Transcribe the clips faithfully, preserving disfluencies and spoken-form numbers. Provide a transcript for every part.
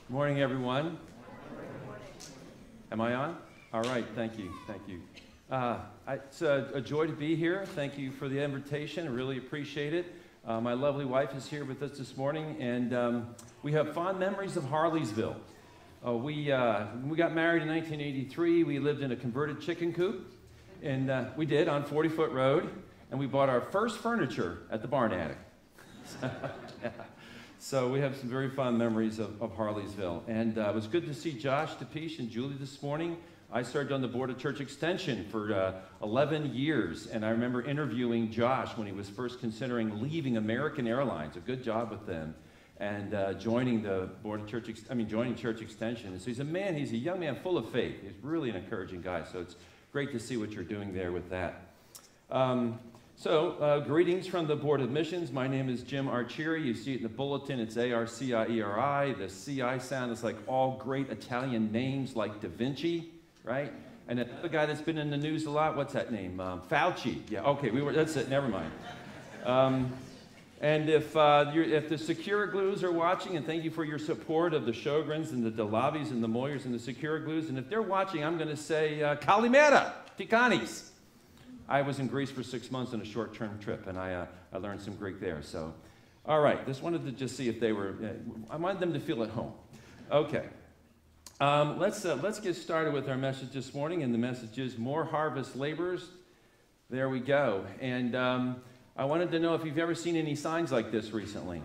Good morning, everyone. Am I on? All right, thank you, thank you. Uh, I, it's a, a joy to be here. Thank you for the invitation. I really appreciate it. Uh, my lovely wife is here with us this morning, and um, we have fond memories of Harleysville. Uh, we, uh, when we got married in nineteen eighty-three, we lived in a converted chicken coop, and uh, we did on forty foot road, and we bought our first furniture at the Barn Attic. Yeah. So we have some very fond memories of, of Harleysville. And uh, it was good to see Josh DePeach and Julie this morning. I served on the board of church extension for uh, eleven years, and I remember interviewing Josh when he was first considering leaving American Airlines, a good job with them, and uh, joining the board of church, ex I mean, joining church extension. And so he's a man, he's a young man full of faith. He's really an encouraging guy, so it's great to see what you're doing there with that. Um, So, uh, greetings from the Board of Missions. My name is Jim Arcieri. You see it in the bulletin. It's A R C I E R I. The C I sound is like all great Italian names like Da Vinci, right? And another guy that's been in the news a lot, what's that name? Um, Fauci. Yeah, okay, we were, that's it, never mind. Um, and if, uh, you're, if the Secura Glues are watching, and thank you for your support of the Sjogrens and the Delavis and the Moyers and the Secura Glues, and if they're watching, I'm going to say, uh, Kalimera, Tikanis. I was in Greece for six months on a short-term trip, and I, uh, I learned some Greek there. So, all right, just wanted to just see if they were, uh, I wanted them to feel at home. Okay, um, let's, uh, let's get started with our message this morning, and the message is More Harvest Laborers. There we go. And um, I wanted to know if you've ever seen any signs like this recently.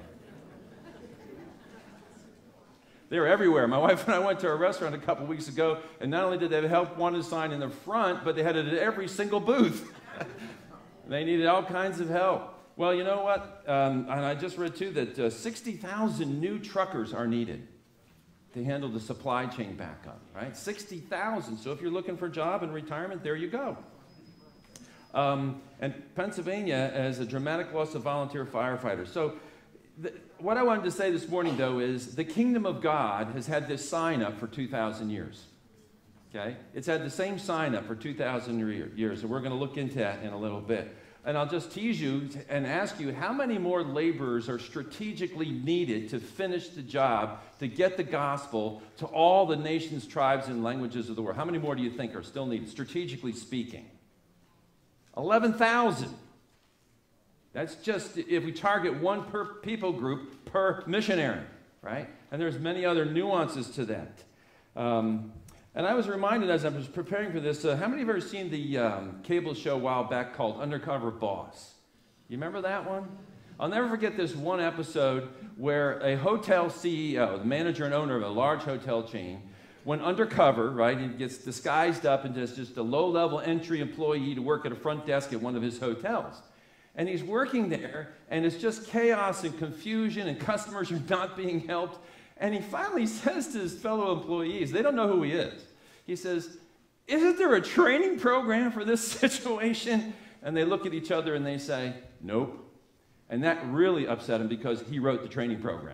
They're everywhere. My wife and I went to a restaurant a couple weeks ago, and not only did they have help wanted sign in the front, but they had it at every single booth. They needed all kinds of help. Well, you know what? Um, and I just read, too, that uh, sixty thousand new truckers are needed to handle the supply chain backup, right? sixty thousand. So if you're looking for a job in retirement, there you go. Um, and Pennsylvania has a dramatic loss of volunteer firefighters. So The, what I wanted to say this morning, though, is the kingdom of God has had this sign up for two thousand years. Okay? It's had the same sign up for two thousand years, and we're going to look into that in a little bit. And I'll just tease you and ask you, how many more laborers are strategically needed to finish the job, to get the gospel to all the nations, tribes, and languages of the world? How many more do you think are still needed, strategically speaking? eleven thousand. That's just if we target one per people group per missionary, right? And there's many other nuances to that. Um, and I was reminded as I was preparing for this, uh, how many of you have ever seen the um, cable show a while back called Undercover Boss? You remember that one? I'll never forget this one episode where a hotel C E O, the manager and owner of a large hotel chain, went undercover, right? He gets disguised up into just a low-level entry employee to work at a front desk at one of his hotels. And he's working there, and it's just chaos and confusion, and customers are not being helped. And he finally says to his fellow employees, they don't know who he is. He says, isn't there a training program for this situation? And they look at each other and they say, nope. And that really upset him because he wrote the training program.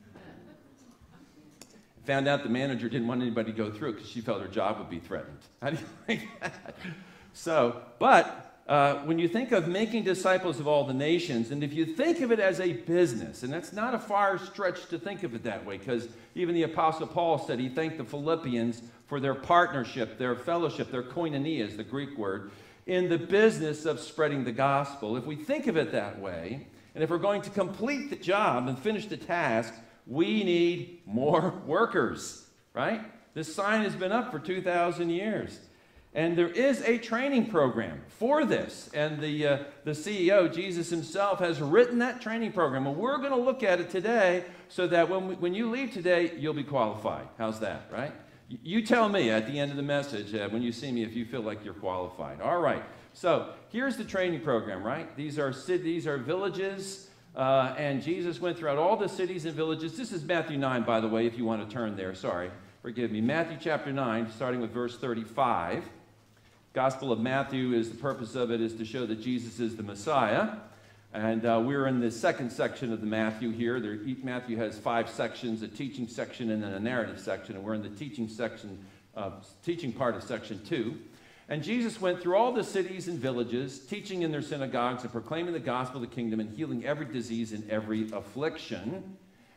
Found out the manager didn't want anybody to go through it because she felt her job would be threatened. How do you think that? So, but... Uh, when you think of making disciples of all the nations, and if you think of it as a business, and that's not a far stretch to think of it that way, because even the Apostle Paul said he thanked the Philippians for their partnership, their fellowship, their koinonia is the Greek word, in the business of spreading the gospel. If we think of it that way, and if we're going to complete the job and finish the task, we need more workers, right? This sign has been up for two thousand years. And there is a training program for this. And the, uh, the C E O, Jesus himself, has written that training program. And we're going to look at it today so that when, we, when you leave today, you'll be qualified. How's that, right? You tell me at the end of the message uh, when you see me if you feel like you're qualified. All right. So here's the training program, right? These are cities, are villages. Uh, and Jesus went throughout all the cities and villages. This is Matthew nine, by the way, if you want to turn there. Sorry. Forgive me. Matthew chapter nine, starting with verse thirty-five. Gospel of Matthew is the purpose of it is to show that Jesus is the Messiah. And uh, we're in the second section of the Matthew here. There, Matthew has five sections, a teaching section and then a narrative section. And we're in the teaching section, uh, teaching part of section two. And Jesus went through all the cities and villages, teaching in their synagogues and proclaiming the gospel of the kingdom and healing every disease and every affliction.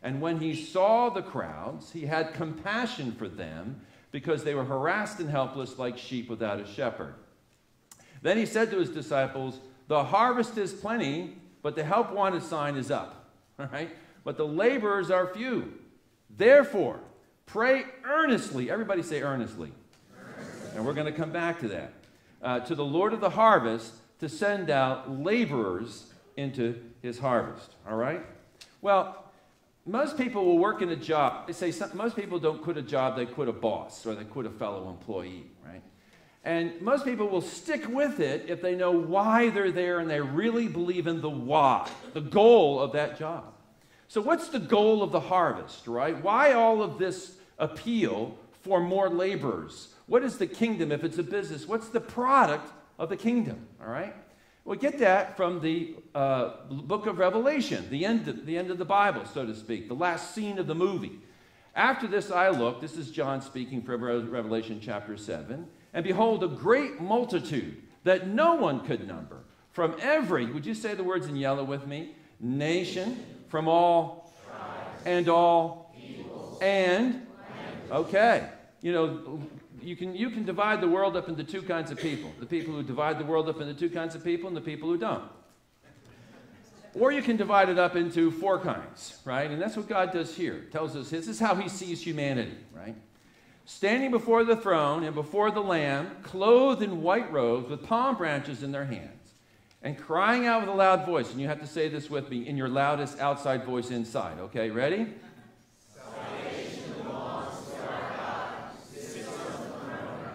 And when he saw the crowds, he had compassion for them because they were harassed and helpless like sheep without a shepherd. Then he said to his disciples, the harvest is plenty, but the help wanted sign is up. All right? But the laborers are few. Therefore, pray earnestly. Everybody say earnestly. Earnestly. And we're going to come back to that. Uh, to the Lord of the harvest to send out laborers into his harvest. All right? Well, most people will work in a job. They say some, most people don't quit a job, they quit a boss or they quit a fellow employee, right? And most people will stick with it if they know why they're there and they really believe in the why, the goal of that job. So what's the goal of the harvest, right? Why all of this appeal for more laborers? What is the kingdom if it's a business? What's the product of the kingdom, all right? We get that from the uh, book of Revelation, the end, of, the end of the Bible, so to speak, the last scene of the movie. After this I looked, this is John speaking from Revelation chapter seven, and behold, a great multitude that no one could number, from every, would you say the words in yellow with me? Nation, from all tribes, and all peoples, and, okay, you know, you can, you can divide the world up into two kinds of people. The people who divide the world up into two kinds of people and the people who don't. Or you can divide it up into four kinds, right? And that's what God does here. It tells us this is how he sees humanity, right? Standing before the throne and before the Lamb, clothed in white robes with palm branches in their hands, and crying out with a loud voice. And you have to say this with me in your loudest outside voice inside. Okay, ready? Salvation belongs to our God, who sits on the throne.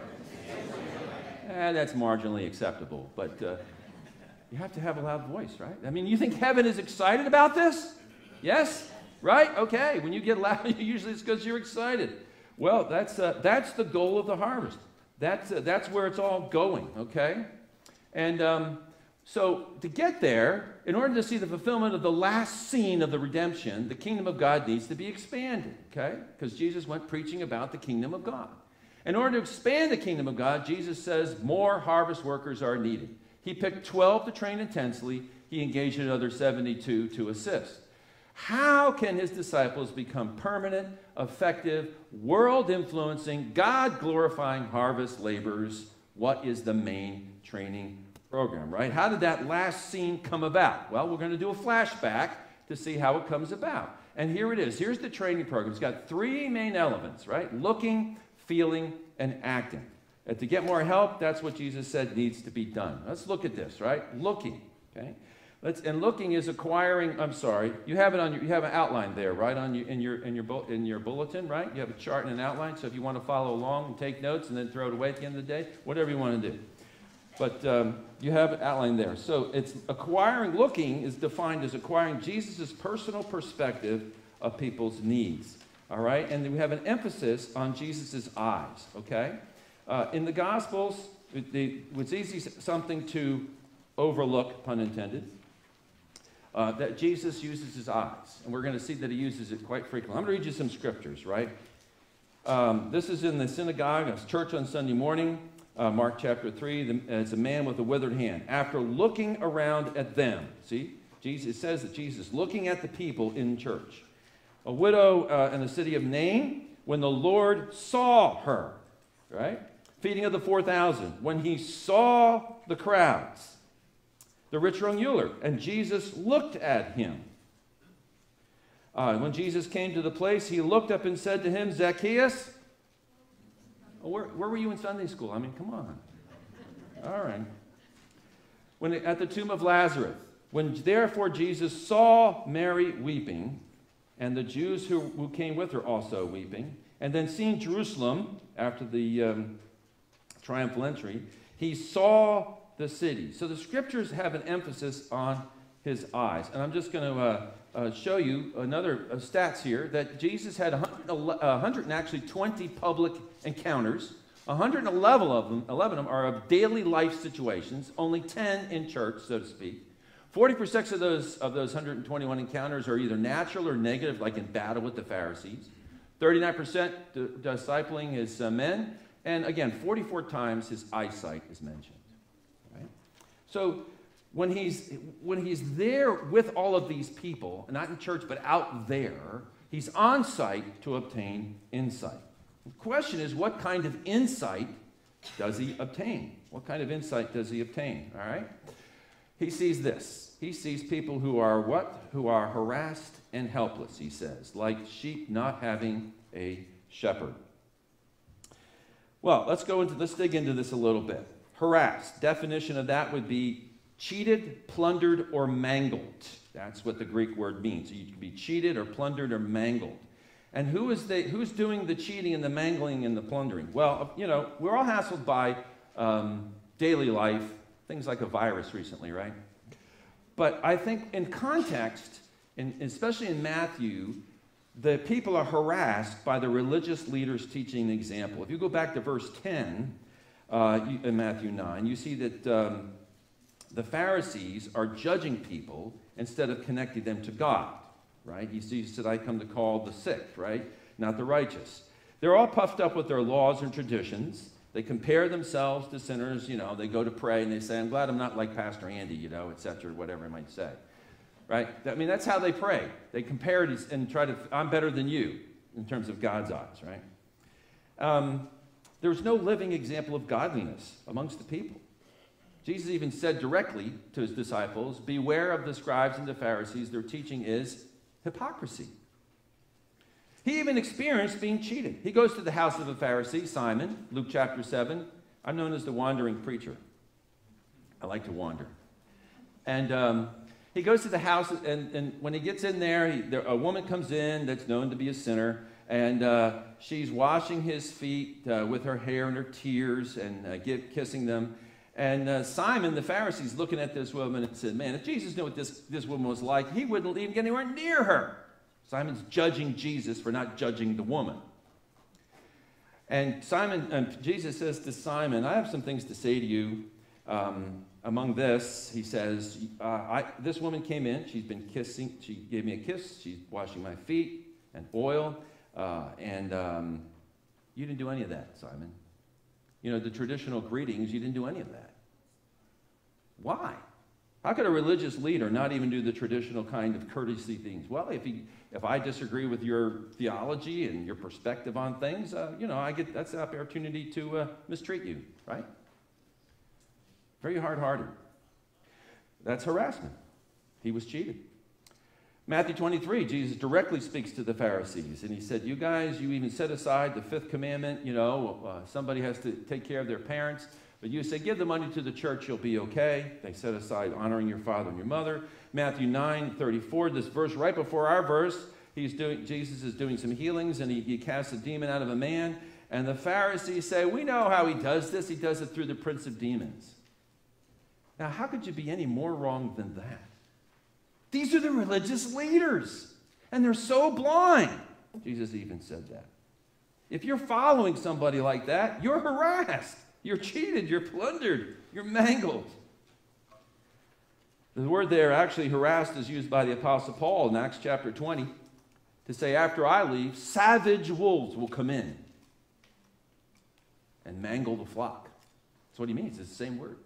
Eh, that's marginally acceptable, but uh, you have to have a loud voice, right? I mean, you think heaven is excited about this? Yes? Right? Okay. When you get loud, usually it's because you're excited. Well, that's, uh, that's the goal of the harvest. That's, uh, that's where it's all going, okay? And um, so to get there, in order to see the fulfillment of the last scene of the redemption, the kingdom of God needs to be expanded, okay? Because Jesus went preaching about the kingdom of God. In order to expand the kingdom of God, Jesus says more harvest workers are needed. He picked twelve to train intensely. He engaged another seventy-two to assist. How can his disciples become permanent, effective, world-influencing, God-glorifying harvest laborers? What is the main training program, right? How did that last scene come about? Well, we're going to do a flashback to see how it comes about. And here it is. Here's the training program. It's got three main elements, right? Looking, feeling, and acting. And to get more help, that's what Jesus said needs to be done. Let's look at this, right? Looking, okay? Let's, and looking is acquiring, I'm sorry, you have it on your, you have an outline there, right, on your, in, your, in, your, in your bulletin, right? You have a chart and an outline, so if you want to follow along and take notes and then throw it away at the end of the day, whatever you want to do. But um, you have it outlined there. So it's acquiring, looking is defined as acquiring Jesus' personal perspective of people's needs, all right? And then we have an emphasis on Jesus' eyes, okay? Uh, in the Gospels, it, it, it's easy something to overlook, pun intended. Uh, that Jesus uses his eyes. And we're going to see that he uses it quite frequently. I'm going to read you some scriptures, right? Um, this is in the synagogue, a church on Sunday morning, uh, Mark chapter three. The, it's a man with a withered hand. After looking around at them, see, Jesus, it says that Jesus looking at the people in church. A widow uh, in the city of Nain, when the Lord saw her, right? Feeding of the four thousand, when he saw the crowds. The rich young ruler, and Jesus looked at him. Uh, when Jesus came to the place, he looked up and said to him, Zacchaeus, oh, where, where were you in Sunday school? I mean, come on. All right. When at the tomb of Lazarus, when therefore Jesus saw Mary weeping, and the Jews who, who came with her also weeping, and then seeing Jerusalem after the um, triumphal entry, he saw the city. So the scriptures have an emphasis on his eyes. And I'm just going to uh, uh, show you another uh, stats here that Jesus had one hundred twenty public encounters. one hundred eleven of them, eleven of them are of daily life situations, only ten in church, so to speak. forty percent of those, of those one hundred twenty-one encounters are either natural or negative, like in battle with the Pharisees. thirty-nine percent discipling his uh, men. And again, forty-four times his eyesight is mentioned. So when he's, when he's there with all of these people, not in church, but out there, He's on site to obtain insight. The question is, what kind of insight does he obtain? What kind of insight does he obtain? All right? He sees this. He sees people who are what? Who are harassed and helpless, he says, like sheep not having a shepherd. Well, let's go into, let's dig into this a little bit. Harassed, definition of that would be cheated, plundered, or mangled. That's what the Greek word means. So you can be cheated or plundered or mangled. And who is the, who's doing the cheating and the mangling and the plundering? Well, you know, we're all hassled by um, daily life, things like a virus recently, right? But I think in context, in, especially in Matthew, the people are harassed by the religious leaders teaching an example. If you go back to verse ten uh, in Matthew nine, you see that um, the Pharisees are judging people instead of connecting them to God, right? You see, he said, I come to call the sick, right? Not the righteous. They're all puffed up with their laws and traditions. They compare themselves to sinners, you know, they go to pray and they say, I'm glad I'm not like Pastor Andy, you know, et cetera, whatever I might say, right? I mean, that's how they pray. They compare it and try to, I'm better than you in terms of God's eyes, right? Um, there's no living example of godliness amongst the people. Jesus even said directly to his disciples, beware of the scribes and the Pharisees. Their teaching is hypocrisy. He even experienced being cheated. He goes to the house of a Pharisee, Simon, Luke chapter seven. I'm known as the wandering preacher. I like to wander. And um, he goes to the house, and, and when he gets in there, he, there, a woman comes in that's known to be a sinner, and uh, she's washing his feet uh, with her hair and her tears and uh, give, kissing them. And uh, Simon, the Pharisee, is looking at this woman and said, man, if Jesus knew what this, this woman was like, he wouldn't even get anywhere near her. Simon's judging Jesus for not judging the woman. And Simon, and Jesus says to Simon, I have some things to say to you. Um, among this, he says, uh, I, this woman came in. She's been kissing. She gave me a kiss. She's washing my feet and oil. Uh, and um, you didn't do any of that, Simon. You know, the traditional greetings, you didn't do any of that. Why? How could a religious leader not even do the traditional kind of courtesy things? Well, if he, if I disagree with your theology and your perspective on things, uh, you know, I get that's the opportunity to uh, mistreat you, right? Very hard-hearted. That's harassment. He was cheated. Matthew twenty-three, Jesus directly speaks to the Pharisees, and he said, you guys, you even set aside the fifth commandment, you know, uh, somebody has to take care of their parents. But you say, give the money to the church, you'll be okay. They set aside honoring your father and your mother. Matthew nine thirty-four, this verse right before our verse, he's doing, Jesus is doing some healings, and he, he casts a demon out of a man. And the Pharisees say, we know how he does this. He does it through the prince of demons. Now, how could you be any more wrong than that? These are the religious leaders, and they're so blind. Jesus even said that. If you're following somebody like that, you're harassed. You're cheated, you're plundered, you're mangled. The word there, actually harassed, is used by the Apostle Paul in Acts chapter twenty to say, after I leave, savage wolves will come in and mangle the flock. That's what he means. It's the same word.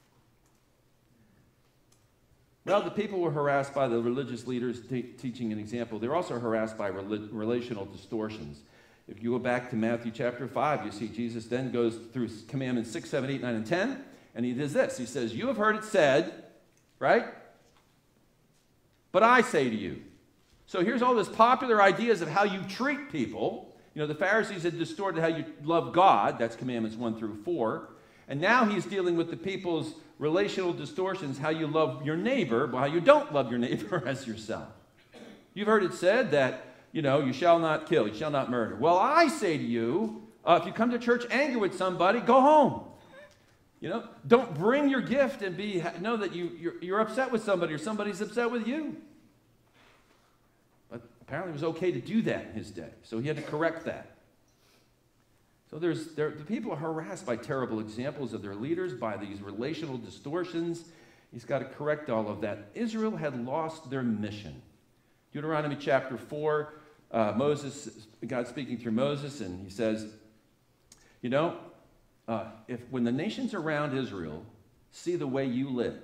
Well, the people were harassed by the religious leaders te- teaching an example. They're also harassed by rel- relational distortions. If you go back to Matthew chapter five, you see Jesus then goes through commandments six, seven, eight, nine, and ten, and he does this. He says, you have heard it said, right? But I say to you. So here's all this popular ideas of how you treat people. You know, the Pharisees had distorted how you love God. That's commandments one through four. And now he's dealing with the people's relational distortions, how you love your neighbor, but how you don't love your neighbor as yourself. You've heard it said that, you know, you shall not kill, you shall not murder. Well, I say to you, uh, if you come to church angry with somebody, go home. You know, don't bring your gift and be know that you, you're, you're upset with somebody or somebody's upset with you. But apparently it was okay to do that in his day, so he had to correct that. So there's, there, the people are harassed by terrible examples of their leaders, by these relational distortions. He's got to correct all of that. Israel had lost their mission. Deuteronomy chapter four, uh, Moses, God speaking through Moses, and he says, you know, uh, if when the nations around Israel see the way you live,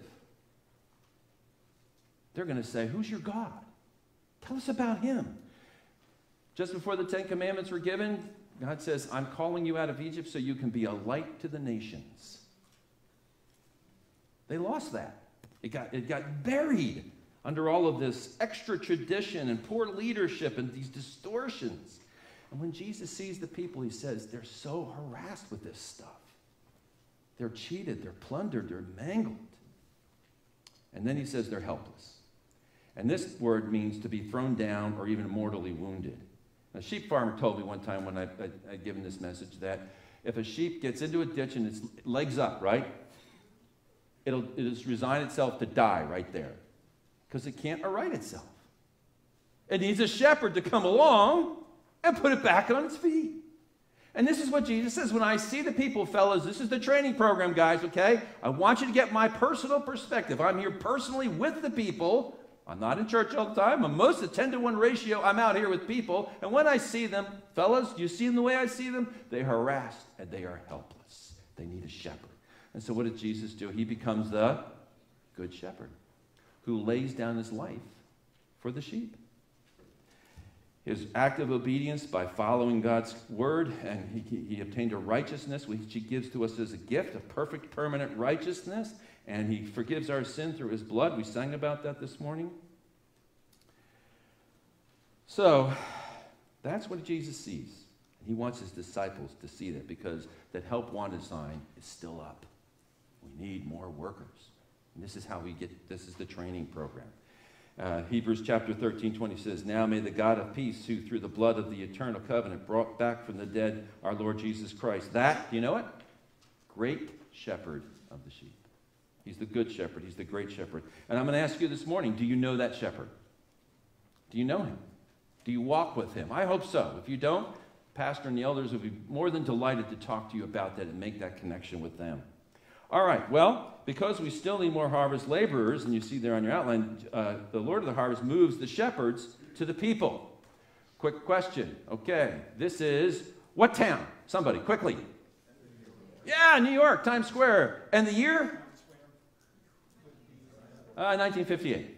they're going to say, who's your God? Tell us about him. Just before the Ten Commandments were given, God says, I'm calling you out of Egypt so you can be a light to the nations. They lost that. It got, it got buried under all of this extra tradition and poor leadership and these distortions. And when Jesus sees the people, he says, they're so harassed with this stuff. They're cheated, they're plundered, they're mangled. And then he says they're helpless. And this word means to be thrown down or even mortally wounded. A sheep farmer told me one time when I, I, I'd given this message that if a sheep gets into a ditch and its legs up, right, it'll, it'll resign itself to die right there because it can't right itself. It needs a shepherd to come along and put it back on its feet. And this is what Jesus says. When I see the people, fellas, this is the training program, guys, okay? I want you to get my personal perspective. I'm here personally with the people. I'm not in church all the time. I'm most of the ten to one ratio. I'm out here with people. And when I see them, fellas, do you see them the way I see them? They're harassed and they are helpless. They need a shepherd. And so what did Jesus do? He becomes the good shepherd who lays down his life for the sheep. His act of obedience by following God's word, and he, he obtained a righteousness which he gives to us as a gift, a perfect, permanent righteousness, and he forgives our sin through his blood. We sang about that this morning. So, that's what Jesus sees. He wants his disciples to see that because that help wanted sign is still up. We need more workers. And this is how we get, this is the training program. Uh, Hebrews chapter thirteen, twenty says, now may the God of peace, who through the blood of the eternal covenant brought back from the dead our Lord Jesus Christ, that, do you know it? Great shepherd of the sheep. He's the good shepherd. He's the great shepherd. And I'm going to ask you this morning, do you know that shepherd? Do you know him? Do you walk with him? I hope so. If you don't, Pastor and the elders would be more than delighted to talk to you about that and make that connection with them. All right, well, because we still need more harvest laborers, and you see there on your outline, uh, the Lord of the harvest moves the shepherds to the people. Quick question. Okay, this is what town? Somebody, quickly. Yeah, New York, Times Square. And the year? Uh, nineteen fifty-eight.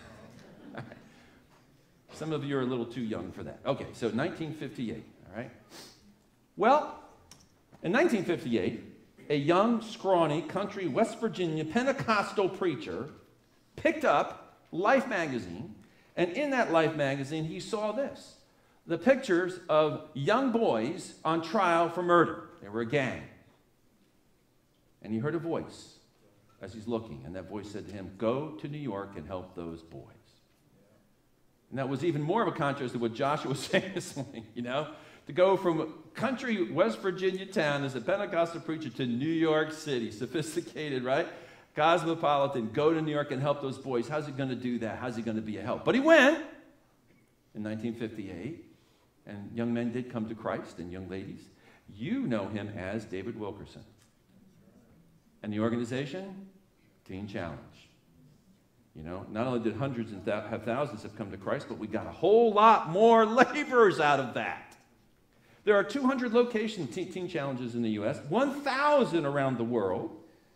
Some of you are a little too young for that. Okay, so nineteen fifty-eight, all right? Well, in nineteen fifty-eight, a young, scrawny, country West Virginia Pentecostal preacher picked up Life magazine, and in that Life magazine, he saw this, the pictures of young boys on trial for murder. They were a gang. And he heard a voice as he's looking, and that voice said to him, go to New York and help those boys. And that was even more of a contrast to what Joshua was saying this morning, you know? To go from country West Virginia town as a Pentecostal preacher to New York City, sophisticated, right? Cosmopolitan, go to New York and help those boys. How's he going to do that? How's he going to be a help? But he went in nineteen fifty-eight, and young men did come to Christ, and young ladies. You know him as David Wilkerson. And the organization? Teen Challenge. You know, not only did hundreds and th- have thousands have come to Christ, but we got a whole lot more laborers out of that. There are two hundred location teen, teen challenges in the U S, one thousand around the world.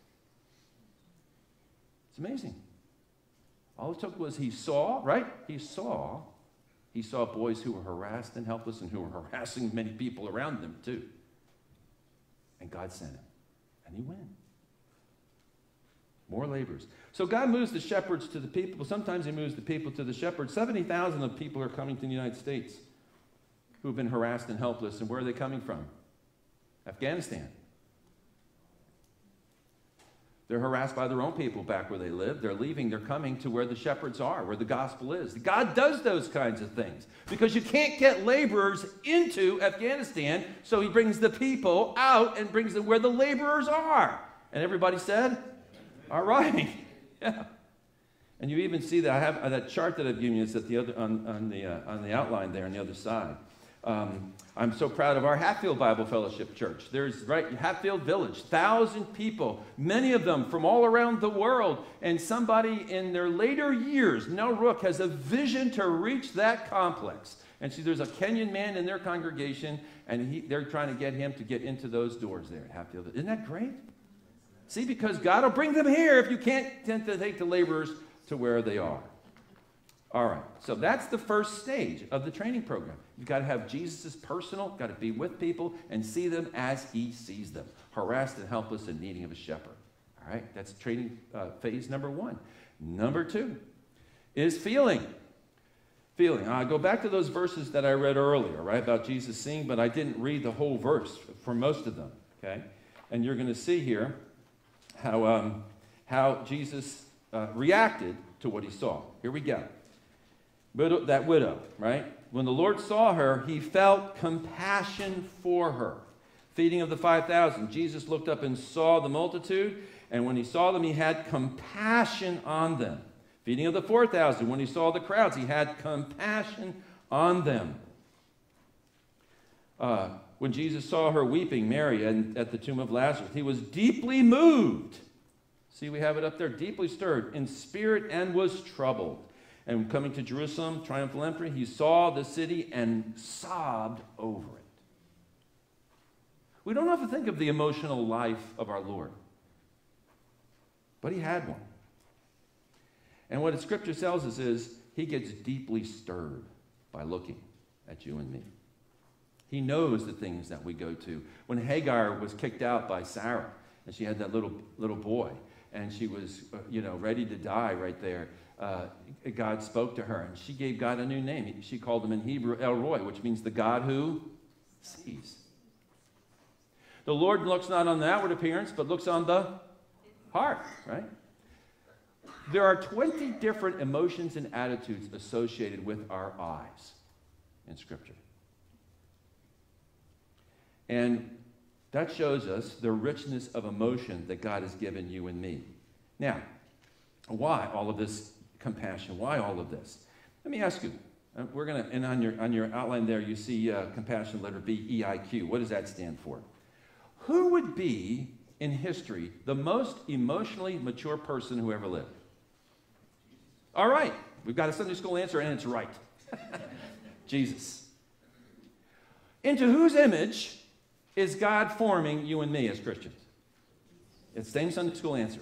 It's amazing. All it took was he saw, right? He saw, he saw boys who were harassed and helpless and who were harassing many people around them too. And God sent him. And he went. More laborers. So God moves the shepherds to the people. Sometimes he moves the people to the shepherds. seventy thousand of people are coming to the United States who have been harassed and helpless. And where are they coming from? Afghanistan. They're harassed by their own people back where they live. They're leaving. They're coming to where the shepherds are, where the gospel is. God does those kinds of things because you can't get laborers into Afghanistan, so he brings the people out and brings them where the laborers are. And everybody said, all right. Yeah. And you even see that I have uh, that chart that I've given you is at the other on, on the uh, on the outline there on the other side. Um, I'm so proud of our Hatfield Bible Fellowship Church. There's, right, Hatfield Village, thousand people, many of them from all around the world. And somebody in their later years, Nell Rook, has a vision to reach that complex. And see, there's a Kenyan man in their congregation, and he, they're trying to get him to get into those doors there at Hatfield. Isn't that great? See, because God will bring them here if you can't tend to take the laborers to where they are. All right, so that's the first stage of the training program. You've got to have Jesus' personal, got to be with people and see them as he sees them, harassed and helpless and needing of a shepherd. All right, that's training uh, phase number one. Number two is feeling. Feeling. I go back to those verses that I read earlier, right, about Jesus seeing, but I didn't read the whole verse for most of them, okay? And you're going to see here how, um, how Jesus uh, reacted to what he saw. Here we go. Widow, that widow, right? When the Lord saw her, he felt compassion for her. Feeding of the five thousand, Jesus looked up and saw the multitude, and when he saw them, he had compassion on them. Feeding of the four thousand, when he saw the crowds, he had compassion on them. Uh, when Jesus saw her weeping, Mary, and at the tomb of Lazarus, he was deeply moved. See, we have it up there, deeply stirred in spirit and was troubled. And coming to Jerusalem, triumphal entry, he saw the city and sobbed over it. We don't have to think of the emotional life of our Lord, but he had one. And what the scripture tells us is he gets deeply stirred by looking at you and me. He knows the things that we go to. When Hagar was kicked out by Sarah, and she had that little, little boy, and she was, uh, you know, ready to die right there, uh, God spoke to her, and she gave God a new name. She called him in Hebrew El Roi, which means the God who sees. The Lord looks not on the outward appearance, but looks on the heart, right? There are twenty different emotions and attitudes associated with our eyes in Scripture. And that shows us the richness of emotion that God has given you and me. Now, why all of this compassion? Why all of this? Let me ask you. Uh, we're going to, and on your, on your outline there, you see uh, compassion, letter B, E I Q. What does that stand for? Who would be, in history, the most emotionally mature person who ever lived? All right. We've got a Sunday school answer, and it's right. Jesus. Into whose image is God forming you and me as Christians? It's the same Sunday school answer.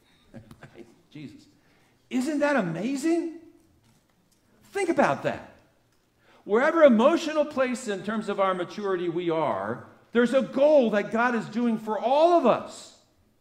Jesus. Isn't that amazing? Think about that. Wherever emotional place in terms of our maturity we are, there's a goal that God is doing for all of us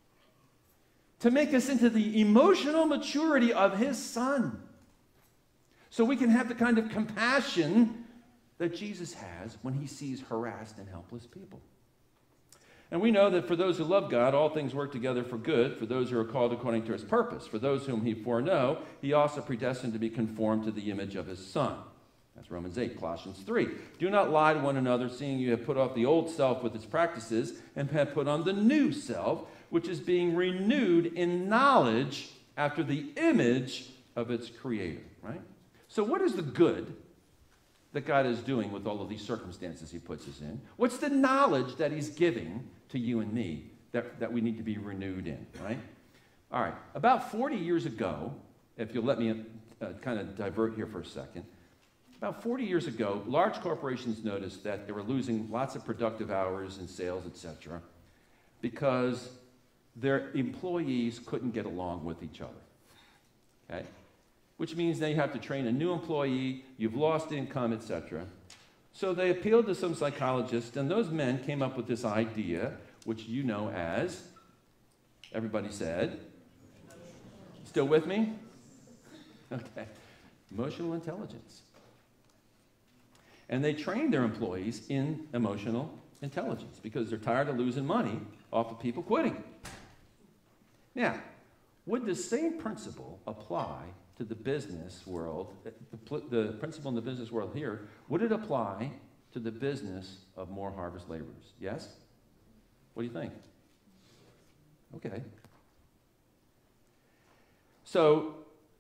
to make us into the emotional maturity of his Son, so we can have the kind of compassion that Jesus has when he sees harassed and helpless people. And we know that for those who love God, all things work together for good, for those who are called according to his purpose. For those whom he foreknow, he also predestined to be conformed to the image of his Son. That's Romans eight, Colossians three. Do not lie to one another, seeing you have put off the old self with its practices, and have put on the new self, which is being renewed in knowledge after the image of its creator, right? So what is the good that God is doing with all of these circumstances he puts us in? What's the knowledge that he's giving to you and me that, that we need to be renewed in, right? All right, about forty years ago, if you'll let me uh, kind of divert here for a second, about forty years ago, large corporations noticed that they were losing lots of productive hours and sales, et cetera, because their employees couldn't get along with each other, okay? Which means they have to train a new employee, you've lost income, et cetera. So they appealed to some psychologists, and those men came up with this idea, which you know as, everybody said, still with me? Okay, emotional intelligence. And they trained their employees in emotional intelligence because they're tired of losing money off of people quitting. Now, would the same principle apply to the business world, the, the principle in the business world here, would it apply to the business of Moore Harvest laborers? Yes? What do you think? Okay. So,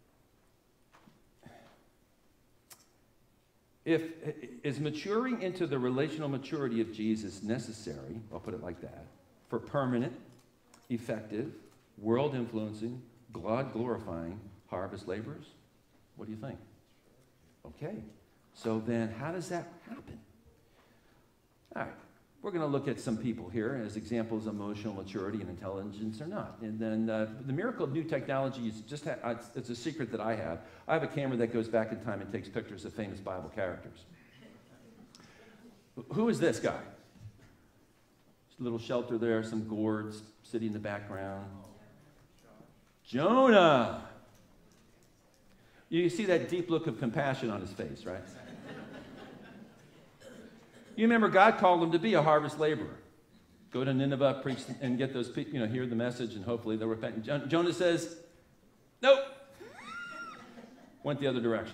if is maturing into the relational maturity of Jesus necessary, I'll put it like that, for permanent, effective, world-influencing, God-glorifying harvest laborers? What do you think? Okay. So then how does that happen? All right. we're going to look at some people here as examples of emotional maturity and intelligence or not. And then uh, the miracle of new technology is just, ha- it's, it's a secret that I have. I have a camera that goes back in time and takes pictures of famous Bible characters. Who is this guy? Just a little shelter there, some gourds, city in the background. Jonah. You see that deep look of compassion on his face, right? You remember God called him to be a harvest laborer. Go to Nineveh, preach, and get those people, you know, hear the message, and hopefully they'll repent. And Jonah says, nope. Went the other direction.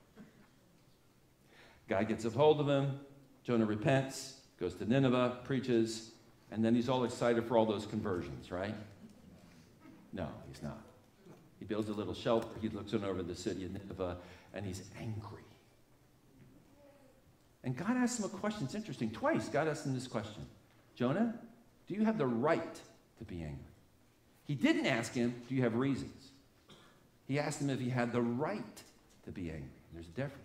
God gets a hold of him. Jonah repents, goes to Nineveh, preaches, and then he's all excited for all those conversions, right? No, he's not. He builds a little shelter. He looks over the city of Nineveh, and he's angry. And God asks him a question. It's interesting. Twice, God asks him this question. Jonah, do you have the right to be angry? He didn't ask him, do you have reasons? He asked him if he had the right to be angry. There's a difference.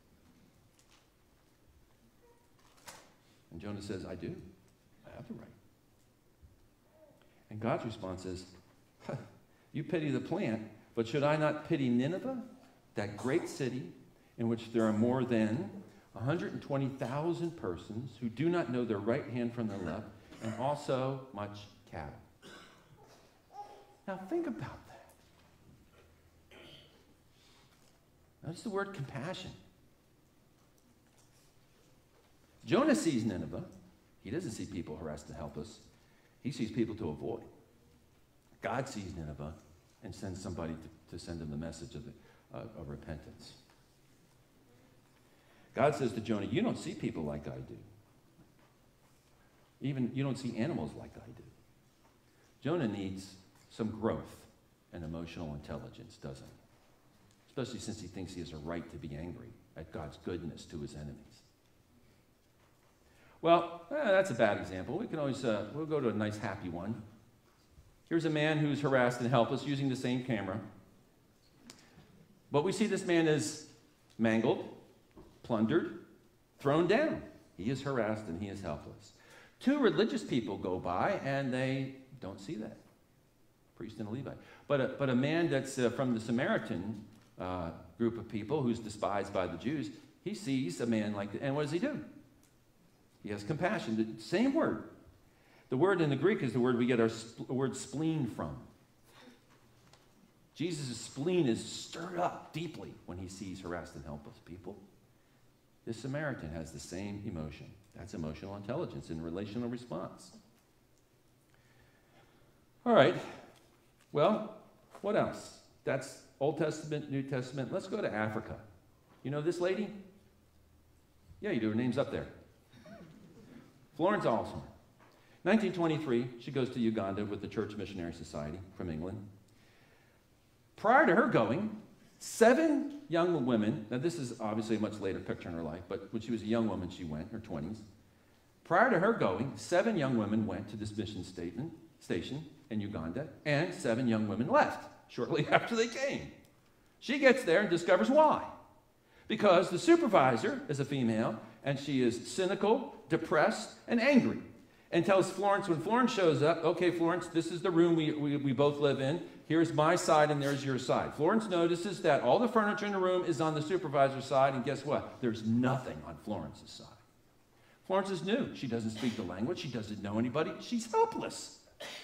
And Jonah says, I do. I have the right. And God's response is, huh, you pity the plant, but should I not pity Nineveh, that great city in which there are more than one hundred twenty thousand persons who do not know their right hand from their left, and also much cattle? Now think about that. Notice the word compassion. Jonah sees Nineveh. He doesn't see people harassed and helpless. He sees people to avoid. God sees Nineveh and sends somebody to, to send him the message of, the, uh, of repentance. God says to Jonah, you don't see people like I do. Even you don't see animals like I do. Jonah needs some growth and emotional intelligence, doesn't he? Especially since he thinks he has a right to be angry at God's goodness to his enemies. Well, eh, that's a bad example. We can always, uh, we'll go to a nice happy one. Here's a man who's harassed and helpless using the same camera. But we see this man is mangled, plundered, thrown down. He is harassed and he is helpless. Two religious people go by and they don't see that. Priest and a Levite. But a, but a man that's uh, from the Samaritan uh, group of people who's despised by the Jews, he sees a man like that. And what does he do? He has compassion. The same word. The word in the Greek is the word we get our sp- word spleen from. Jesus' spleen is stirred up deeply when he sees harassed and helpless people. This Samaritan has the same emotion. That's emotional intelligence and relational response. All right. Well, what else? That's Old Testament, New Testament. Let's go to Africa. You know this lady? Yeah, you do. Her name's up there. Florence Osborne. nineteen twenty-three, she goes to Uganda with the Church Missionary Society from England. Prior to her going, seven young women, now this is obviously a much later picture in her life, but when she was a young woman, she went, in her twenties. Prior to her going, seven young women went to this mission statement, station in Uganda, and seven young women left shortly after they came. She gets there and discovers why. Because the supervisor is a female, and she is cynical, depressed, and angry. And tells Florence, when Florence shows up, okay, Florence, this is the room we, we, we both live in. Here's my side and there's your side. Florence notices that all the furniture in the room is on the supervisor's side, and guess what? There's nothing on Florence's side. Florence is new. She doesn't speak the language. She doesn't know anybody. She's helpless.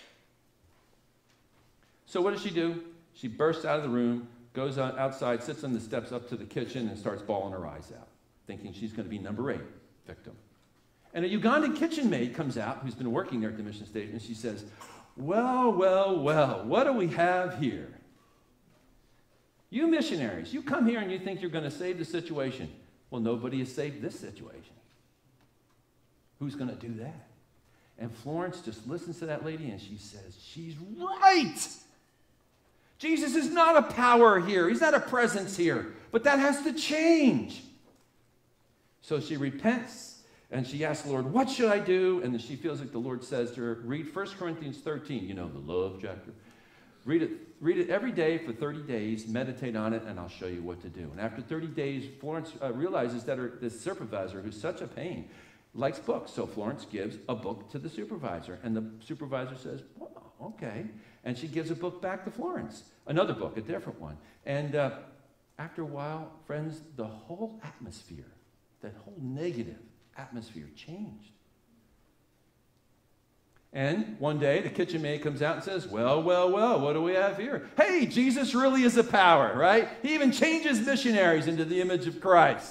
So what does she do? She bursts out of the room, goes outside, sits on the steps up to the kitchen, and starts bawling her eyes out, thinking she's going to be number eight victim. And a Ugandan kitchen maid comes out, who's been working there at the mission station, and she says, well, well, well, what do we have here? You missionaries, you come here and you think you're going to save the situation. Well, nobody has saved this situation. Who's going to do that? And Florence just listens to that lady and she says, she's right. Jesus is not a power here. He's not a presence here. But that has to change. So she repents and she asks the Lord, what should I do? And then she feels like the Lord says to her, read First Corinthians thirteen, you know, the love chapter. Read it, read it every day for thirty days, meditate on it, and I'll show you what to do. And after thirty days, Florence uh, realizes that her, this supervisor, who's such a pain, likes books. So Florence gives a book to the supervisor, and the supervisor says, well, okay. And she gives a book back to Florence, another book, a different one. And uh, after a while, friends, the whole atmosphere, that whole negative atmosphere changed. And one day, the kitchen maid comes out and says, well, well, well, what do we have here? Hey, Jesus really is a power, right? He even changes missionaries into the image of Christ.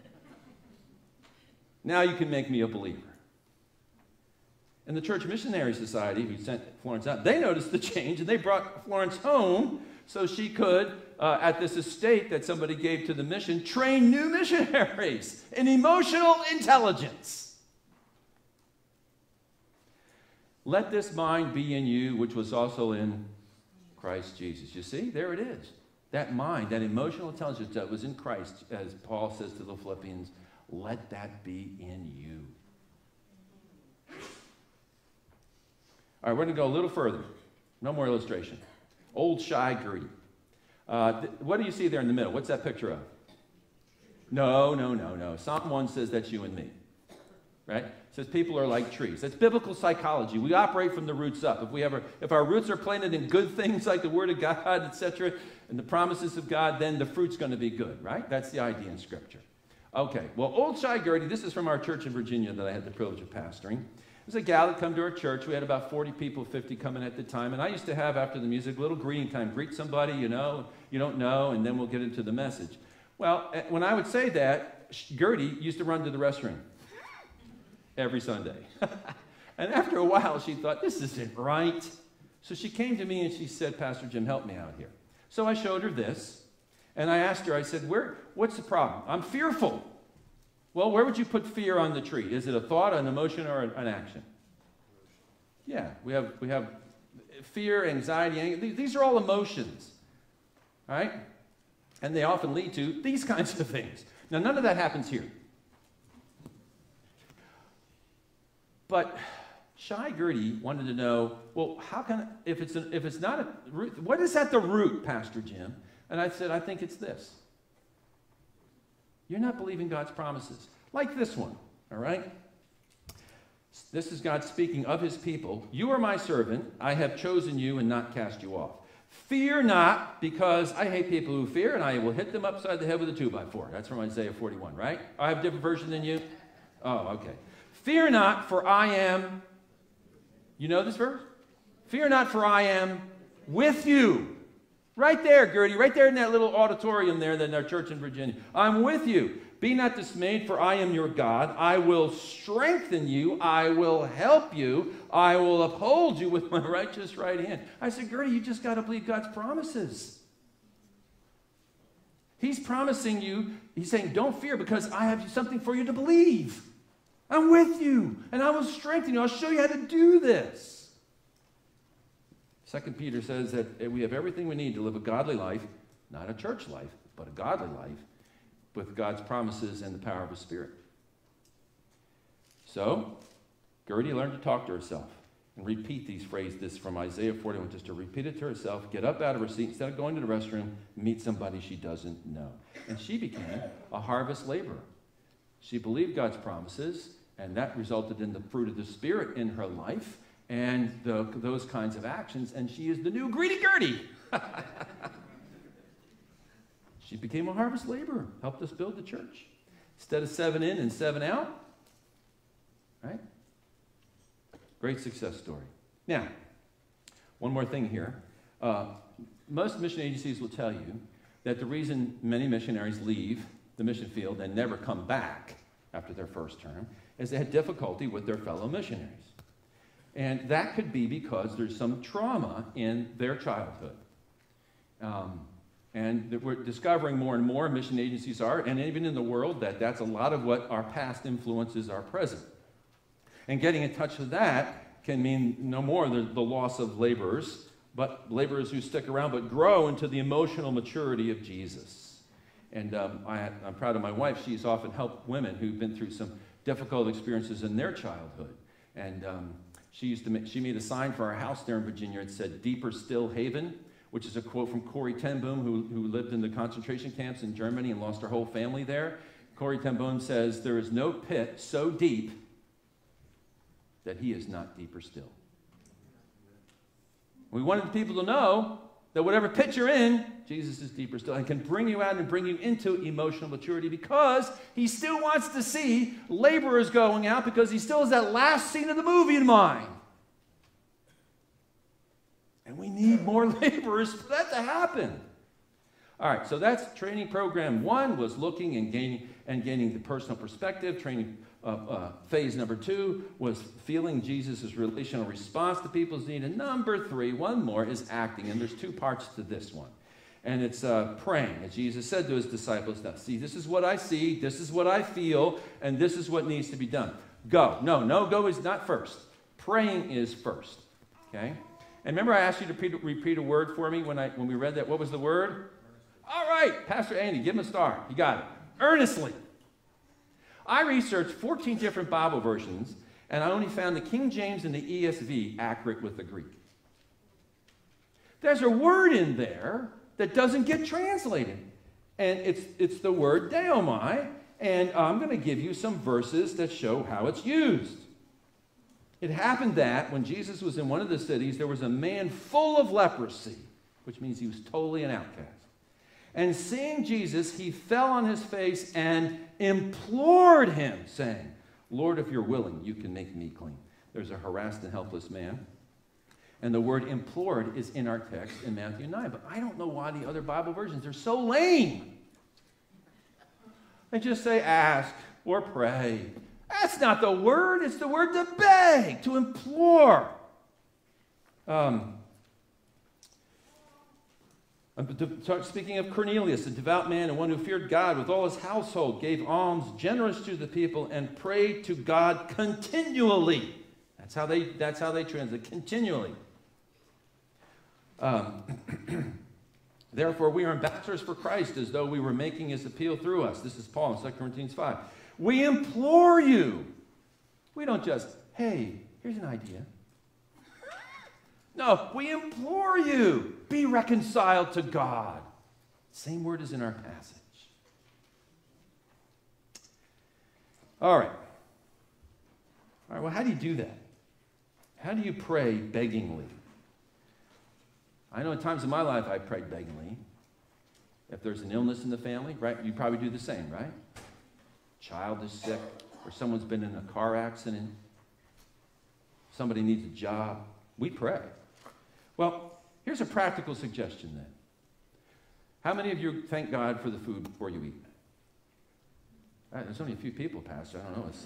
Now you can make me a believer. And the Church Missionary Society, who sent Florence out, they noticed the change, and they brought Florence home so she could, uh, at this estate that somebody gave to the mission, train new missionaries in emotional intelligence. Let this mind be in you, which was also in Christ Jesus. You see, there it is. That mind, that emotional intelligence that was in Christ, as Paul says to the Philippians, let that be in you. All right, we're going to go a little further. No more illustration. Old shy Gertie. Uh, th- what do you see there in the middle? What's that picture of? No, no, no, no. Psalm one says that's you and me. Right? It says people are like trees. That's biblical psychology. We operate from the roots up. If we ever, if our roots are planted in good things like the Word of God, et cetera, and the promises of God, then the fruit's going to be good, right? That's the idea in Scripture. Okay, well, Old Shy Gertie, this is from our church in Virginia that I had the privilege of pastoring. There's a gal that come to our church. We had about forty people, fifty coming at the time, and I used to have, after the music, a little greeting time. Greet somebody you know, you don't know, and then we'll get into the message. Well, when I would say that, Gertie used to run to the restroom every Sunday. And after a while, she thought, this isn't right. So she came to me and she said, Pastor Jim, help me out here. So I showed her this, and I asked her, I said, "Where? What's the problem? I'm fearful." Well, where would you put fear on the tree? Is it a thought, an emotion, or an action? Yeah, we have, we have fear, anxiety, anger. These are all emotions, right? And they often lead to these kinds of things. Now, none of that happens here. But Shy Gertie wanted to know, well, how can, if it's, a, if it's not a root, what is at the root, Pastor Jim? And I said, I think it's this. You're not believing God's promises. Like this one, all right? This is God speaking of his people. You are my servant. I have chosen you and not cast you off. Fear not, because I hate people who fear, and I will hit them upside the head with a two by four. That's from Isaiah forty-one, right? I have a different version than you? Oh, okay. Fear not, for I am, you know this verse? Fear not, for I am with you. Right there, Gertie, right there in that little auditorium there in our church in Virginia. I'm with you. Be not dismayed, for I am your God. I will strengthen you. I will help you. I will uphold you with my righteous right hand. I said, Gertie, you just got to believe God's promises. He's promising you, he's saying, don't fear, because I have something for you to believe. I'm with you, and I will strengthen you. I'll show you how to do this. Second Peter says that we have everything we need to live a godly life, not a church life, but a godly life, with God's promises and the power of his Spirit. So, Gertie learned to talk to herself and repeat these phrases this from Isaiah forty-one, just to repeat it to herself, get up out of her seat, instead of going to the restroom, meet somebody she doesn't know. And she became a harvest laborer. She believed God's promises, and that resulted in the fruit of the Spirit in her life, and the, those kinds of actions, and she is the new Greedy Gertie. She became a harvest laborer, helped us build the church. Instead of seven in and seven out, right? Great success story. Now, one more thing here. Uh, most mission agencies will tell you that the reason many missionaries leave the mission field and never come back after their first term is they had difficulty with their fellow missionaries. And that could be because there's some trauma in their childhood. Um, and we're discovering more and more, mission agencies are, and even in the world, that that's a lot of what our past influences are present. And getting in touch with that can mean no more the, the loss of laborers, but laborers who stick around but grow into the emotional maturity of Jesus. And um, I, I'm proud of my wife. She's often helped women who've been through some difficult experiences in their childhood. And um, She used to make, she made a sign for our house there in Virginia. It said, "Deeper Still Haven," which is a quote from Corrie ten Boom, who, who lived in the concentration camps in Germany and lost her whole family there. Corrie ten Boom says, "There is no pit so deep that he is not deeper still. We wanted people to know that whatever pit you're in, Jesus is deeper still and can bring you out and bring you into emotional maturity, because he still wants to see laborers going out, because he still has that last scene of the movie in mind. And we need more laborers for that to happen. All right, so that's training program one, was looking and gaining and gaining the personal perspective. Training uh, uh, phase number two was feeling Jesus' relational response to people's need. And number three, one more, is acting. And there's two parts to this one. And it's uh, praying. As Jesus said to his disciples, now, see, this is what I see, this is what I feel, and this is what needs to be done. Go. No, no, go is not first. Praying is first. Okay? And remember I asked you to repeat, repeat a word for me when, I, when we read that? What was the word? All right, Pastor Andy, give him a star. You got it. Earnestly. I researched fourteen different Bible versions, and I only found the King James and the E S V accurate with the Greek. There's a word in there that doesn't get translated, and it's, it's the word deomai, and I'm going to give you some verses that show how it's used. It happened that when Jesus was in one of the cities, there was a man full of leprosy, which means he was totally an outcast. And seeing Jesus, he fell on his face and implored him, saying, Lord, if you're willing, you can make me clean. There's a harassed and helpless man. And the word implored is in our text in Matthew nine. But I don't know why the other Bible versions are so lame. They just say ask or pray. That's not the word. It's the word to beg, to implore. Um... Speaking of Cornelius, a devout man and one who feared God with all his household, gave alms generous to the people, and prayed to God continually. That's how they, that's how they translate, continually. Um, Therefore, we are ambassadors for Christ, as though we were making his appeal through us. This is Paul in Second Corinthians five. We implore you. We don't just, hey, here's an idea. No, we implore you, be reconciled to God. Same word as in our passage. All right. All right, well, how do you do that? How do you pray beggingly? I know in times of my life I prayed beggingly. If there's an illness in the family, right, you probably do the same, right? Child is sick, or someone's been in a car accident. Somebody needs a job. We pray. Well, here's a practical suggestion then. How many of you thank God for the food before you eat? Right, there's only a few people, Pastor. I don't know. It's,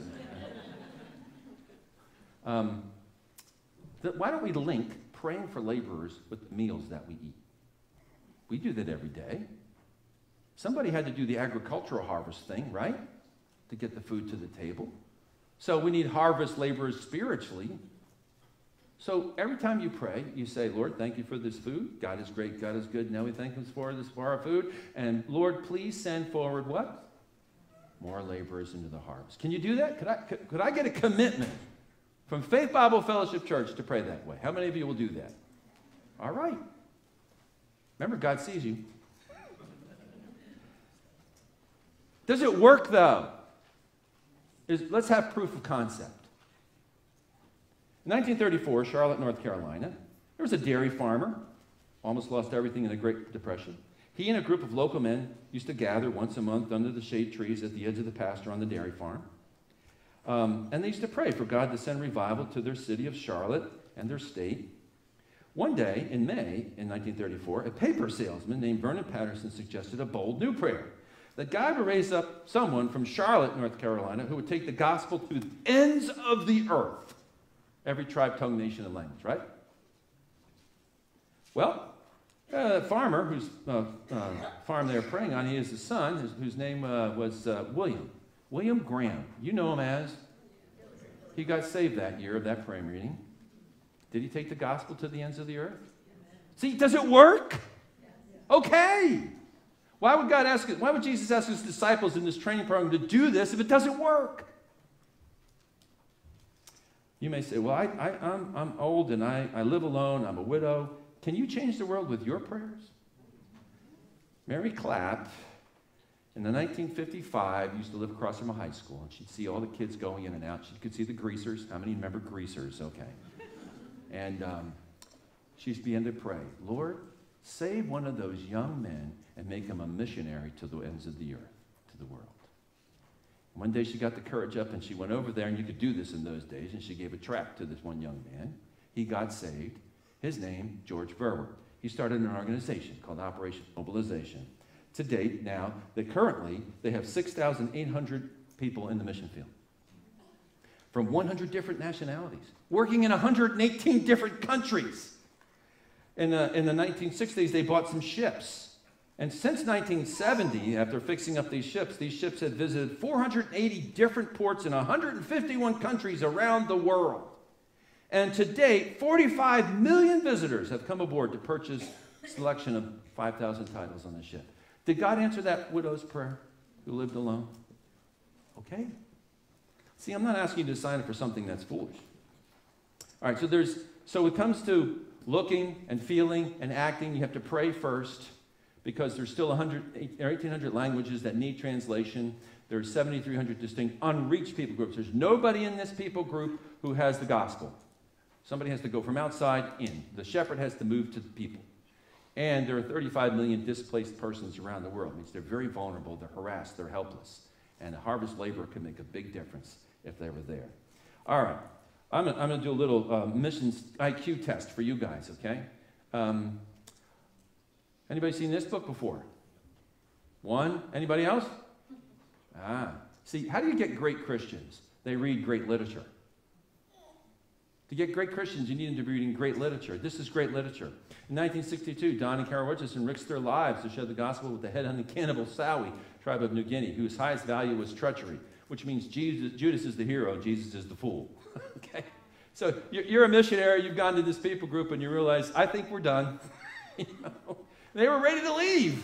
uh, um, th- why don't we link praying for laborers with the meals that we eat? We do that every day. Somebody had to do the agricultural harvest thing, right? To get the food to the table. So we need harvest laborers spiritually. So every time you pray, you say, Lord, thank you for this food. God is great. God is good. Now we thank him for this for our food. And Lord, please send forward what? More laborers into the harvest. Can you do that? Could I, could, could I get a commitment from Faith Bible Fellowship Church to pray that way? How many of you will do that? All right. Remember, God sees you. Does it work, though? Is, let's have proof of concept. In nineteen thirty-four, Charlotte, North Carolina, there was a dairy farmer, almost lost everything in the Great Depression. He and a group of local men used to gather once a month under the shade trees at the edge of the pasture on the dairy farm. Um, and they used to pray for God to send revival to their city of Charlotte and their state. One day, in May, in nineteen thirty-four, a paper salesman named Vernon Patterson suggested a bold new prayer, that God would raise up someone from Charlotte, North Carolina, who would take the gospel to the ends of the earth. Every tribe, tongue, nation, and language, right? Well, uh, a farmer whose uh, uh, farm they were praying on, he has a son whose, whose name uh, was uh, William. William Graham. You know him as? He got saved that year of that prayer meeting. Did he take the gospel to the ends of the earth? See, does it work? Okay. Why would God ask, why would Jesus ask his disciples in this training program to do this if it doesn't work? You may say, well, I, I, I'm, I'm old and I, I live alone. I'm a widow. Can you change the world with your prayers? Mary Clapp In the nineteen fifty-five, used to live across from a high school, and she'd see all the kids going in and out. She could see the greasers. How many remember greasers? Okay. And um, she began to pray, Lord, save one of those young men and make him a missionary to the ends of the earth, to the world. One day she got the courage up and she went over there, and you could do this in those days, and she gave a tract to this one young man. He got saved. His name, George Verwer. He started an organization called Operation Mobilization. To date, now, that currently, they have six thousand eight hundred people in the mission field from one hundred different nationalities, working in one hundred eighteen different countries. In the, in the nineteen sixties, they bought some ships. And since nineteen seventy, after fixing up these ships, these ships had visited four hundred eighty different ports in one hundred fifty-one countries around the world. And to date, forty-five million visitors have come aboard to purchase a selection of five thousand titles on the ship. Did God answer that widow's prayer who lived alone? Okay. See, I'm not asking you to sign up for something that's foolish. All right, so there's so it comes to looking and feeling and acting, you have to pray first, because there's still one hundred, eighteen hundred languages that need translation. There's seventy-three hundred distinct unreached people groups. There's nobody in this people group who has the gospel. Somebody has to go from outside in. The shepherd has to move to the people. And there are thirty-five million displaced persons around the world. It means they're very vulnerable, they're harassed, they're helpless. And a harvest laborer can make a big difference if they were there. All right, I'm going to do a little uh, missions I Q test for you guys, okay? Um, anybody seen this book before? One? Anybody else? Ah, see, how do you get great Christians? They read great literature. To get great Christians, you need them to be reading great literature. This is great literature. In nineteen sixty-two, Don and Carol Richardson risked their lives to share the gospel with the headhunting cannibal Sawi, tribe of New Guinea, whose highest value was treachery, which means Jesus, Judas is the hero, Jesus is the fool. Okay? So you're a missionary, you've gone to this people group, and you realize, I think we're done. You know? They were ready to leave.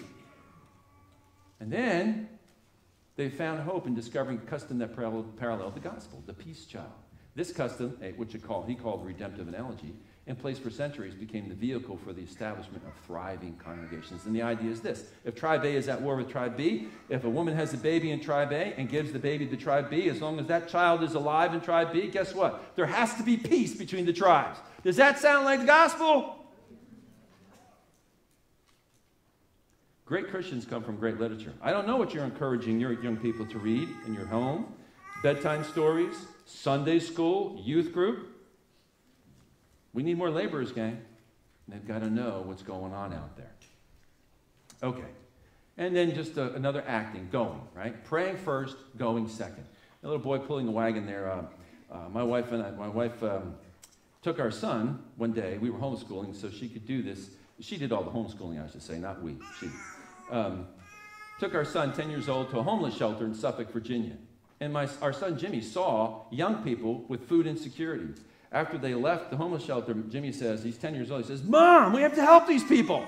And then they found hope in discovering a custom that paralleled the gospel, the peace child. This custom, which he called, he called redemptive analogy, in place for centuries, became the vehicle for the establishment of thriving congregations. And the idea is this: if tribe A is at war with tribe B, if a woman has a baby in tribe A and gives the baby to tribe B, as long as that child is alive in tribe B, guess what? There has to be peace between the tribes. Does that sound like the gospel? Great Christians come from great literature. I don't know what you're encouraging your young people to read in your home. Bedtime stories, Sunday school, youth group. We need more laborers, gang. They've got to know what's going on out there. Okay. And then just uh, another acting, going, right? Praying first, going second. A little boy pulling a wagon there. Uh, uh, my wife and I, my wife um, took our son one day. We were homeschooling, so she could do this. She did all the homeschooling, I should say, not we. She um, took our son, ten years old, to a homeless shelter in Suffolk, Virginia. And my, our son Jimmy saw young people with food insecurity. After they left the homeless shelter, Jimmy says, he's ten years old, he says, Mom, we have to help these people.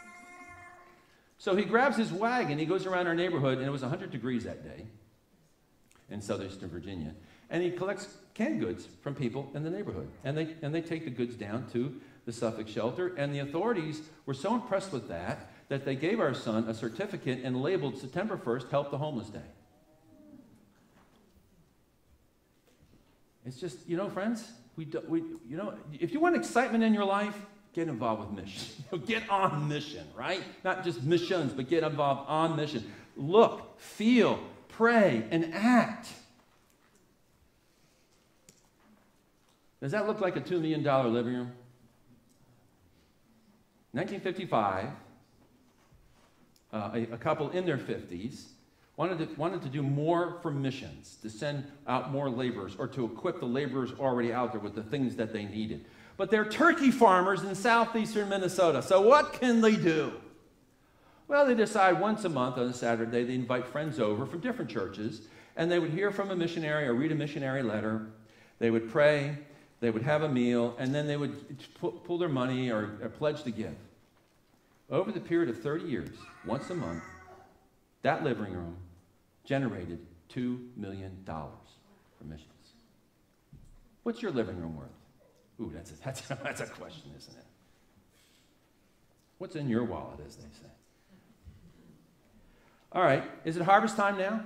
So he grabs his wagon, he goes around our neighborhood, and it was one hundred degrees that day in southeastern Virginia, and he collects canned goods from people in the neighborhood. And they, and they take the goods down to the Suffolk shelter, and the authorities were so impressed with that that they gave our son a certificate and labeled September first, Help the Homeless Day. It's just, you know, friends, we, do, we, you know, if you want excitement in your life, get involved with mission. Get on mission, right? Not just missions, but get involved on mission. Look, feel, pray, and act. Does that look like a two million dollar living room? nineteen fifty-five, uh, a, a couple in their fifties wanted to, wanted to do more for missions, to send out more laborers, or to equip the laborers already out there with the things that they needed. But they're turkey farmers in southeastern Minnesota, so what can they do? Well, they decide once a month on a Saturday, they invite friends over from different churches, and they would hear from a missionary or read a missionary letter. They would pray, they would have a meal, and then they would pull their money or, or pledge to give. Over the period of thirty years, once a month, that living room generated two million dollars for missions. What's your living room worth? Ooh, that's a, that's, a, that's a question, isn't it? What's in your wallet, as they say? All right, is it harvest time now?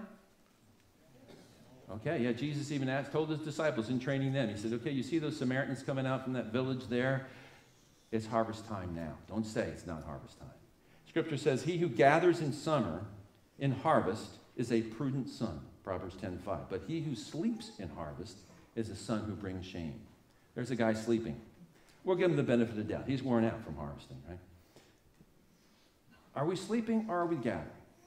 Okay, yeah, Jesus even asked, told his disciples in training them, he said, okay, you see those Samaritans coming out from that village there? It's harvest time now. Don't say it's not harvest time. Scripture says, he who gathers in summer, in harvest, is a prudent son, Proverbs ten five. But he who sleeps in harvest is a son who brings shame. There's a guy sleeping. We'll give him the benefit of the doubt. He's worn out from harvesting, right? Are we sleeping or are we gathering?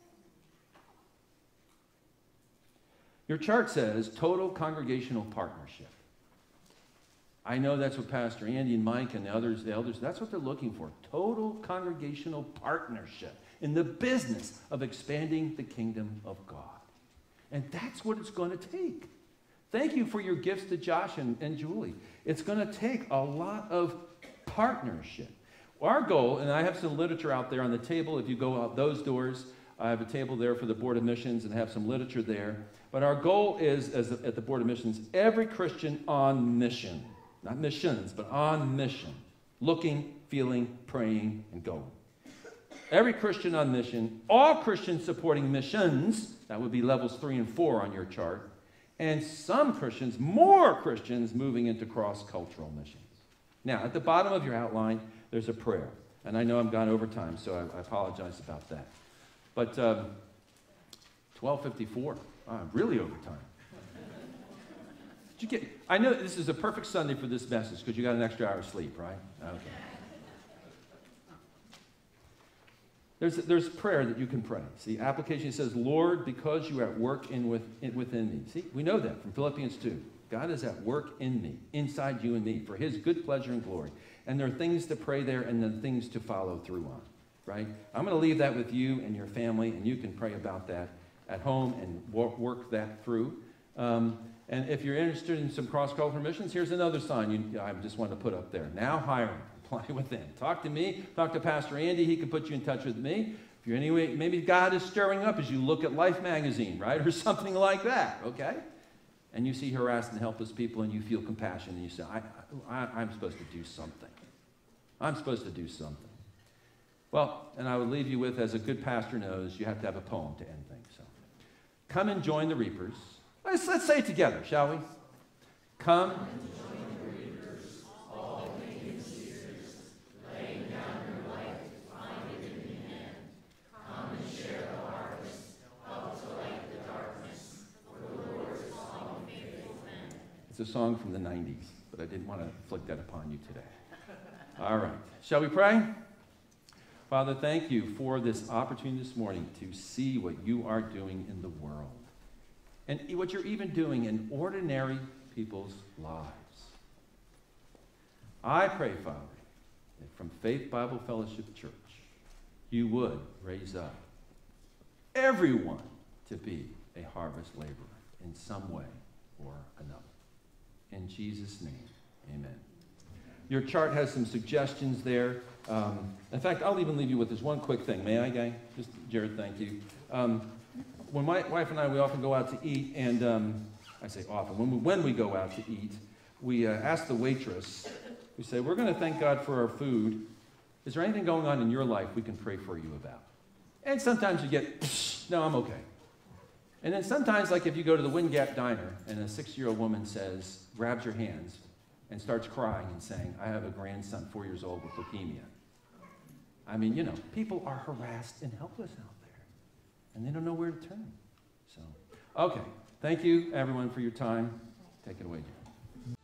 Your chart says total congregational partnership. I know that's what Pastor Andy and Mike and the others, the elders, that's what they're looking for. Total congregational partnership in the business of expanding the kingdom of God. And that's what it's going to take. Thank you for your gifts to Josh and, and Julie. It's going to take a lot of partnership. Our goal, and I have some literature out there on the table. If you go out those doors, I have a table there for the Board of Missions and have some literature there. But our goal is, as the, at the Board of Missions, every Christian on mission. Not missions, but on mission. Looking, feeling, praying, and going. Every Christian on mission. All Christians supporting missions. That would be levels three and four on your chart. And some Christians, more Christians, moving into cross-cultural missions. Now, at the bottom of your outline, there's a prayer. And I know I'm gone over time, so I, I apologize about that. But um, twelve fifty-four, oh, I'm really over time. Did you get, I know this is a perfect Sunday for this message because you got an extra hour of sleep, right? Okay. There's, there's prayer that you can pray. See, application says, Lord, because you are at work in, with, in, within me. See, we know that from Philippians two. God is at work in me, inside you and me, for his good pleasure and glory. And there are things to pray there and then things to follow through on, right? I'm going to leave that with you and your family, and you can pray about that at home and work, work that through. Um, and if you're interested in some cross-cultural missions, here's another sign you, I just wanted to put up there. Now hiring. Apply within. Talk to me. Talk to Pastor Andy. He can put you in touch with me. If you're anyway, maybe God is stirring up as you look at Life magazine, right? Or something like that, okay? And you see harassed and helpless people and you feel compassion and you say, I, I, I'm supposed to do something. I'm supposed to do something. Well, and I would leave you with, as a good pastor knows, you have to have a poem to end things. So, come and join the reapers. Let's, let's say it together, shall we? Come. It's a song from the nineties, but I didn't want to inflict that upon you today. All right. Shall we pray? Father, thank you for this opportunity this morning to see what you are doing in the world and what you're even doing in ordinary people's lives. I pray, Father, that from Faith Bible Fellowship Church, you would raise up everyone to be a harvest laborer in some way or another. In Jesus' name, amen. Your chart has some suggestions there. Um, in fact, I'll even leave you with this one quick thing. May I, gang? Just, Jared, thank you. Um, when my wife and I, we often go out to eat, and um, I say often, when we, when we go out to eat, we uh, ask the waitress, we say, we're going to thank God for our food. Is there anything going on in your life we can pray for you about? And sometimes you get, psh, no, I'm okay. And then sometimes, like if you go to the Wind Gap Diner and a six-year-old woman says, grabs your hands and starts crying and saying, I have a grandson, four years old, with leukemia. I mean, you know, people are harassed and helpless out there, and they don't know where to turn. So, okay. Thank you, everyone, for your time. Take it away, Jim.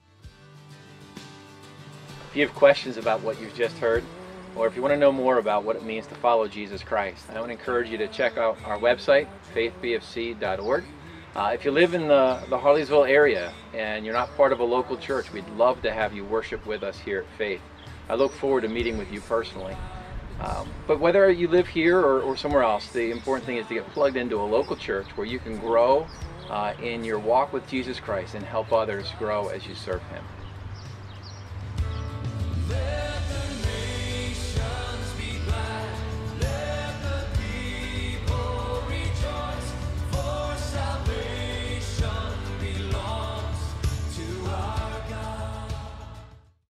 If you have questions about what you've just heard, or if you want to know more about what it means to follow Jesus Christ, I would encourage you to check out our website, faith b f c dot org. Uh, if you live in the, the Harleysville area and you're not part of a local church, we'd love to have you worship with us here at Faith. I look forward to meeting with you personally. Um, but whether you live here or, or somewhere else, the important thing is to get plugged into a local church where you can grow uh, in your walk with Jesus Christ and help others grow as you serve Him.